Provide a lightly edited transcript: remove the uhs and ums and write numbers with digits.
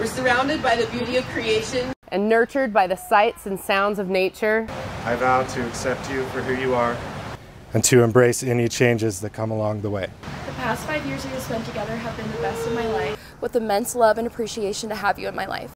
We're surrounded by the beauty of creation and nurtured by the sights and sounds of nature. I vow to accept you for who you are and to embrace any changes that come along the way. The past 5 years we have spent together have been the best of my life, with immense love and appreciation to have you in my life.